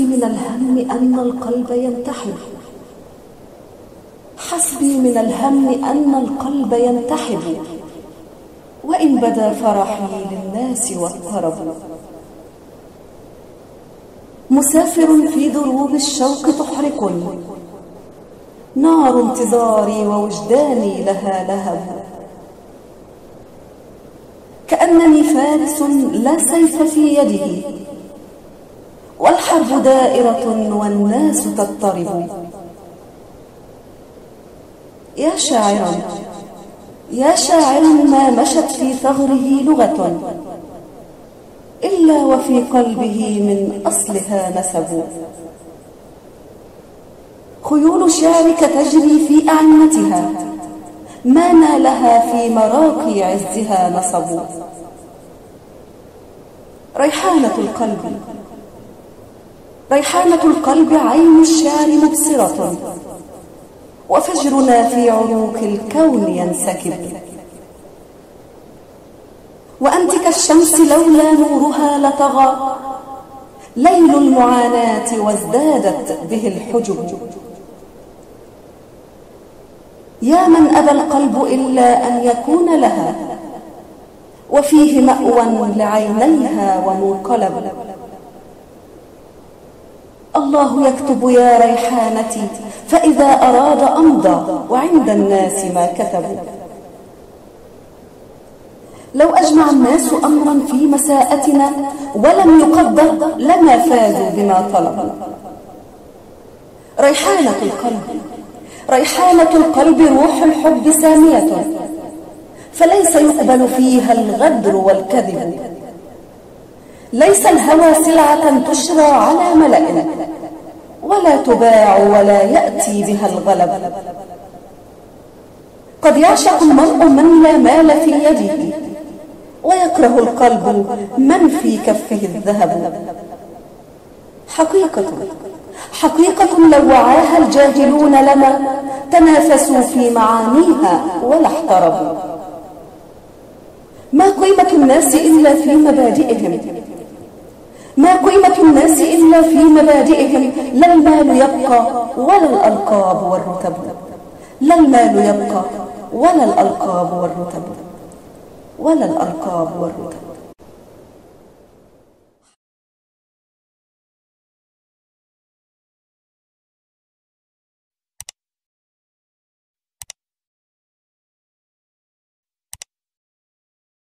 من الهم أن القلب ينتحب، حسبي من الهم أن القلب ينتحب، وإن بدا فرحي للناس واضطرب. مسافر في دروب الشوق تحرقني، نار انتظاري ووجداني لها لهب، كأنني فارس لا سيف في يده، والحرب دائرة والناس تضطرب. يا شاعرا يا شاعرا ما مشت في ثغره لغة إلا وفي قلبه من أصلها نسب. خيول شعرك تجري في أعنتها، ما نالها في مراقي عزها نصب. ريحانة القلب عين الشعر مبصرة، وفجرنا في عروق الكون ينسكب. وأنت كالشمس لولا نورها لطغى ليل المعاناة وازدادت به الحجب. يا من أبى القلب إلا أن يكون لها، وفيه مأوى لعينيها ومنقلب. الله يكتب يا ريحانتي، فإذا أراد أمضى، وعند الناس ما كتبوا. لو أجمع الناس أمرا في مساءتنا ولم يقدر لما فازوا بما طلبوا. ريحانة القلب روح الحب سامية، فليس يقبل فيها الغدر والكذب. ليس الهوى سلعة تشرى على ملأ، ولا تباع ولا يأتي بها الغلب. قد يعشق المرء من لا مال في يده، ويكره القلب من في كفه الذهب. حقيقة لو وعاها الجاهلون لما تنافسوا في معانيها ولا احتربوا. ما قيمة الناس إلا في مبادئهم، لا المال يبقى ولا الألقاب والرتب. ولا الألقاب والرتب.